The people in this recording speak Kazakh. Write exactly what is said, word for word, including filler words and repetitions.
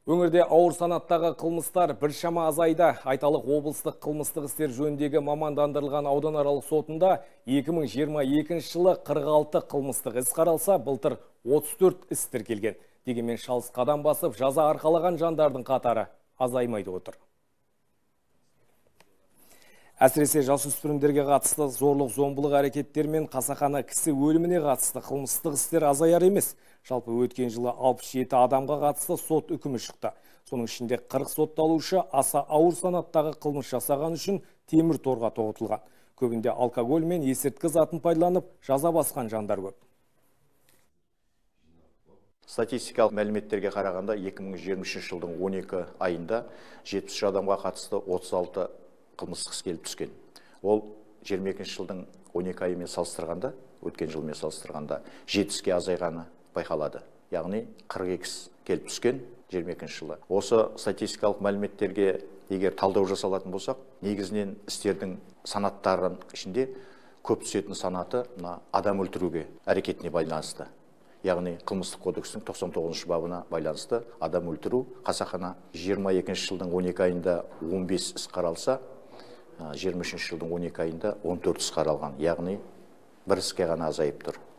Өңірде ауыр санаттағы қылмыстар біршама азайды. Айталық облыстық қылмыстық істер жөніндегі мамандандырылған ауданаралық сотында екі мың жиырма екінші жылы қырық алты қылмыстық іс қаралса, былтыр отыз төрт іс тіркелген. Дегенмен шалыс қадам басып, жаза арқалаған жандардың қатары азаймайды отыр. Әсіресе жасөспірімдерге қатысты зорлық зомбылық әрекеттер мен қасақана кісі өліміне қатысты қылмыстық істер азаяр емес. Жалпы өткен жылы алпыс жеті адамға қатысты сот үкімі шықты. Соның ішінде қырық сотталушы аса ауыр санаттағы қылмыс жасаған үшін темір торға тоғытылған. Көбінде алкоголь мен есірткі затын пайдаланып жаза басқан жандар көп. Статистикалық мәліметтерге қарағанда екі мың жиырма үшінші жылдың он екі айында жетпіс үш адамға қатысты отыз алты қылмыстық іс келіп түскен. Ол жиырма екінші жылдың он екі айымен салыстырғанда, өткен жылмен салыстырғанда жетпіске азайғаны байқалады. Яғни қырық екі іс келіп түскен жиырма екінші жылы. Осы статистикалық мәліметтерге егер талдау жасалатын болсақ, негізінен істердің санаттарының ішінде көп түсетін санаты адам өлтіруге әрекетіне байланысты. Яғни қылмыстық кодекстің тоқсан тоғызыншы бабына байланысты адам өлтіру, қасақана. Жиырма екінші жылдың он екі айында он бес іс қаралса, жиырма үшінші жылдың он екі айында он төрт іс қаралған. Яғни бір іске ғана азайып тұр.